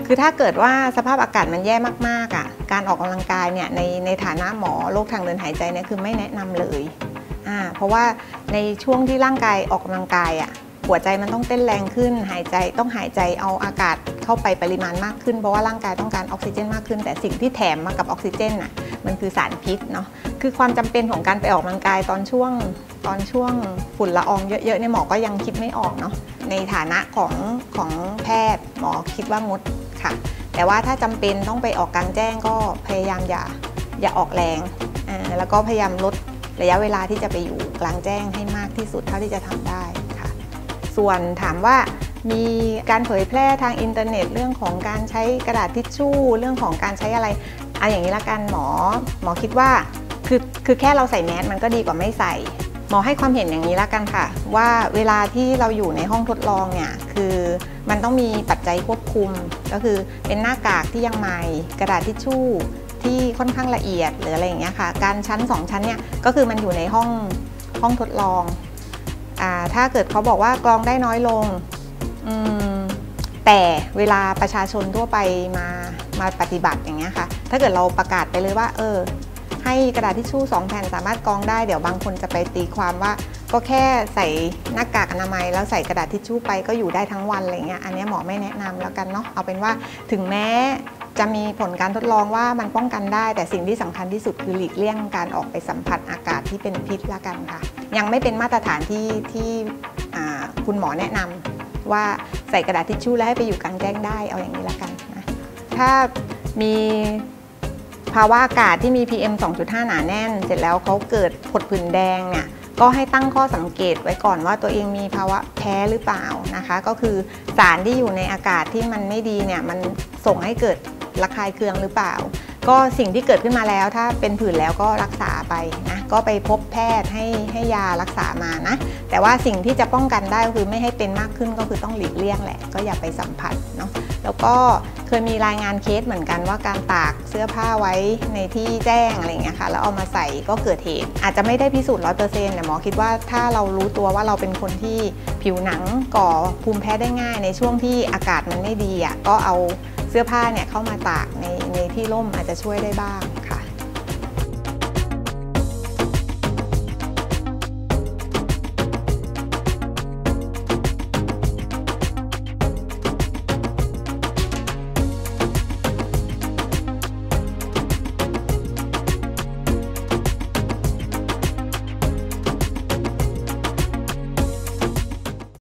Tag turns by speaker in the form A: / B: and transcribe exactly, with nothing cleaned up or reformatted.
A: คือถ้าเกิดว่าสภาพอากาศมันแย่มากๆอ่ะการออกกำลังกายเนี่ยในในฐานะหมอโรคทางเดินหายใจเนี่ยคือไม่แนะนำเลยอ่าเพราะว่าในช่วงที่ร่างกายออกกำลังกายอ่ะหัวใจมันต้องเต้นแรงขึ้นหายใจต้องหายใจเอาอากาศเข้าไปปริมาณมากขึ้นเพราะว่าร่างกายต้องการออกซิเจนมากขึ้นแต่สิ่งที่แถมมากับออกซิเจนน่ะมันคือสารพิษเนาะคือความจำเป็นของการไปออกกำลังกายตอนช่วงตอนช่วงฝุ่นละอองเยอะๆเนี่ยหมอก็ยังคิดไม่ออกเนาะในฐานะของของแพทย์หมอคิดว่างดค่ะแต่ว่าถ้าจำเป็นต้องไปออกกลางแจ้งก็พยายามอย่าอย่าออกแรงอ่าแล้วก็พยายามลดระยะเวลาที่จะไปอยู่กลางแจ้งให้มากที่สุดเท่าที่จะทำได้ค่ะส่วนถามว่ามีการเผยแพร่ทางอินเทอร์เน็ตเรื่องของการใช้กระดาษทิชชู่เรื่องของการใช้อะไรเอาอย่างนี้ละกันหมอหมอคิดว่าคือคือแค่เราใส่แมสมันก็ดีกว่าไม่ใส่หมอให้ความเห็นอย่างนี้ละกันค่ะว่าเวลาที่เราอยู่ในห้องทดลองเนี่ยคือมันต้องมีปัจจัยควบคุมก็คือเป็นหน้ากากที่ยังใหม่กระดาษทิชชู่ที่ค่อนข้างละเอียดหรืออะไรอย่างเงี้ยค่ะการชั้นสองชั้นเนี่ยก็คือมันอยู่ในห้องห้องทดลองอ่าถ้าเกิดเขาบอกว่ากรองได้น้อยลงแต่เวลาประชาชนทั่วไปมามาปฏิบัติอย่างเงี้ยค่ะถ้าเกิดเราประกาศไปเลยว่าเออให้กระดาษทิชชู่สองแผ่นสามารถกรองได้เดี๋ยวบางคนจะไปตีความว่าก็แค่ใส่หน้ากากอนามัยแล้วใส่กระดาษทิชชู่ไปก็อยู่ได้ทั้งวันอะไรเงี้ยอันนี้หมอไม่แนะนำแล้วกันเนาะเอาเป็นว่าถึงแม้จะมีผลการทดลองว่ามันป้องกันได้แต่สิ่งที่สำคัญที่สุดคือหลีกเลี่ยงการออกไปสัมผัสอากาศที่เป็นพิษละกันค่ะยังไม่เป็นมาตรฐานที่ที่คุณหมอแนะนำว่าใส่กระดาษทิชชู่แล้วให้ไปอยู่กลางแจ้งได้เอาอย่างนี้ละกันนะถ้ามีภาวะอากาศที่มี พี เอ็ม สองจุดห้า หนาแน่นเสร็จแล้วเขาเกิดผดผื่นแดงเนี่ยก็ให้ตั้งข้อสังเกตไว้ก่อนว่าตัวเองมีภาวะแพ้หรือเปล่านะคะก็คือสารที่อยู่ในอากาศที่มันไม่ดีเนี่ยมันส่งให้เกิดระคายเคืองหรือเปล่าก็สิ่งที่เกิดขึ้นมาแล้วถ้าเป็นผื่นแล้วก็รักษาไปนะก็ไปพบแพทย์ให้ให้ยารักษามานะแต่ว่าสิ่งที่จะป้องกันได้ก็คือไม่ให้เป็นมากขึ้นก็คือต้องหลีกเลี่ยงแหละก็อย่าไปสัมผัสเนาะแล้วก็เคยมีรายงานเคสเหมือนกันว่าการตากเสื้อผ้าไว้ในที่แจ้งอะไรอย่างเงี้ยค่ะแล้วเอามาใส่ก็เกิดเหตุอาจจะไม่ได้พิสูจน์ ร้อยเปอร์เซ็นต์ แต่หมอคิดว่าถ้าเรารู้ตัวว่าเราเป็นคนที่ผิวหนังก่อภูมิแพ้ได้ง่ายในช่วงที่อากาศมันไม่ดีอ่ะก็เอาเสื้อผ้าเนี่ยเข้ามาตากในในที่ร่มอาจจะช่วยได้บ้าง